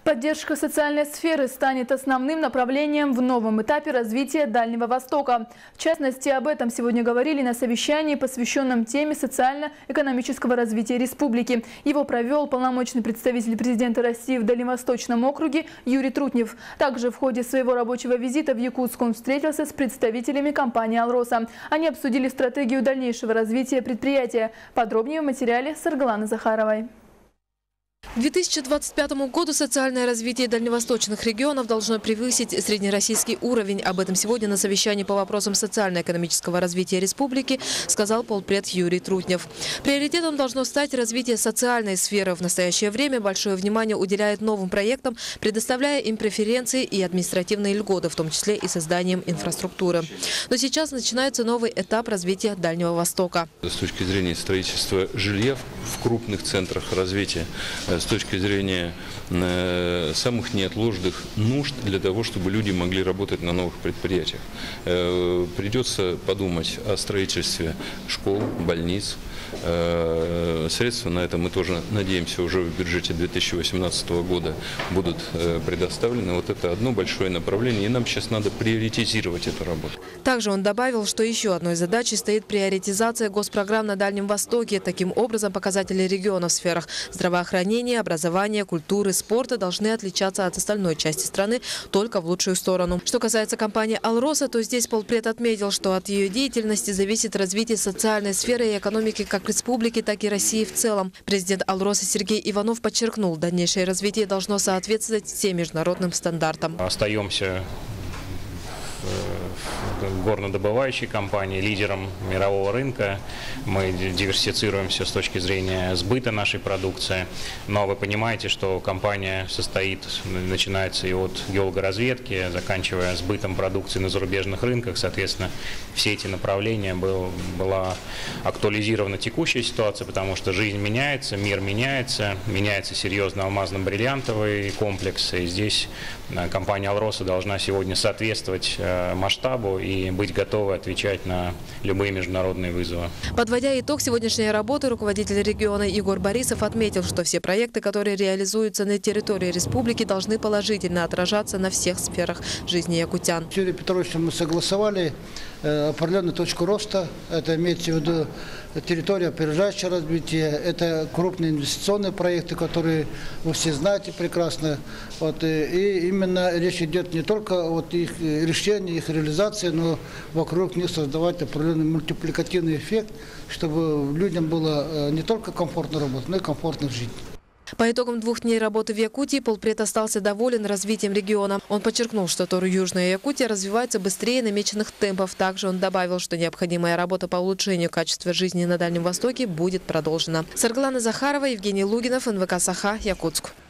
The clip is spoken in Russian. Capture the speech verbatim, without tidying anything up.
Поддержка социальной сферы станет основным направлением в новом этапе развития Дальнего Востока. В частности, об этом сегодня говорили на совещании, посвященном теме социально-экономического развития республики. Его провел полномочный представитель президента России в Дальневосточном округе Юрий Трутнев. Также в ходе своего рабочего визита в Якутск он встретился с представителями компании «Алроса». Они обсудили стратегию дальнейшего развития предприятия. Подробнее в материале Саргаланы Захаровой. К две тысячи двадцать пятому году социальное развитие дальневосточных регионов должно превысить среднероссийский уровень. Об этом сегодня на совещании по вопросам социально-экономического развития республики сказал полпред Юрий Трутнев. Приоритетом должно стать развитие социальной сферы. В настоящее время большое внимание уделяет новым проектам, предоставляя им преференции и административные льготы, в том числе и созданием инфраструктуры. Но сейчас начинается новый этап развития Дальнего Востока. С точки зрения строительства жилья в крупных центрах развития, с точки зрения э, самых неотложных нужд для того, чтобы люди могли работать на новых предприятиях. Э, придется подумать о строительстве школ, больниц. Э, средства на это мы тоже надеемся уже в бюджете две тысячи восемнадцатого года будут э, предоставлены. Вот это одно большое направление, и нам сейчас надо приоритизировать эту работу. Также он добавил, что еще одной задачей стоит приоритизация госпрограмм на Дальнем Востоке. Таким образом, показатели региона в сферах здравоохранения, образования, культуры, спорта должны отличаться от остальной части страны только в лучшую сторону. Что касается компании «Алроса», то здесь полпред отметил, что от ее деятельности зависит развитие социальной сферы и экономики как республики, так и России в целом. Президент «Алроса» Сергей Иванов подчеркнул, дальнейшее развитие должно соответствовать всем международным стандартам. Остаемся горнодобывающей компании, лидером мирового рынка. Мы диверсифицируемся с точки зрения сбыта нашей продукции. Но вы понимаете, что компания состоит, начинается и от геологоразведки, заканчивая сбытом продукции на зарубежных рынках. Соответственно, все эти направления был, была актуализирована текущая ситуация, потому что жизнь меняется, мир меняется, меняется серьезно алмазно-бриллиантовый комплекс. И здесь компания «Алроса» должна сегодня соответствовать масштабу и быть готовы отвечать на любые международные вызовы. Подводя итог сегодняшней работы, руководитель региона Егор Борисов отметил, что все проекты, которые реализуются на территории республики, должны положительно отражаться на всех сферах жизни якутян. С Юрием Петровичем мы согласовали э, определенную точку роста. Это имеется в виду территория опережающего развития. Это крупные инвестиционные проекты, которые вы все знаете прекрасно. Вот, и именно речь идет не только о их решении, их реализации, но вокруг них создавать определенный мультипликативный эффект, чтобы людям было не только комфортно работать, но и комфортно жить. По итогам двух дней работы в Якутии полпред остался доволен развитием региона. Он подчеркнул, что Южная Якутия развивается быстрее намеченных темпов. Также он добавил, что необходимая работа по улучшению качества жизни на Дальнем Востоке будет продолжена. Саргалана Захарова, Евгений Лугинов, эн вэ ка «Саха», Якутск.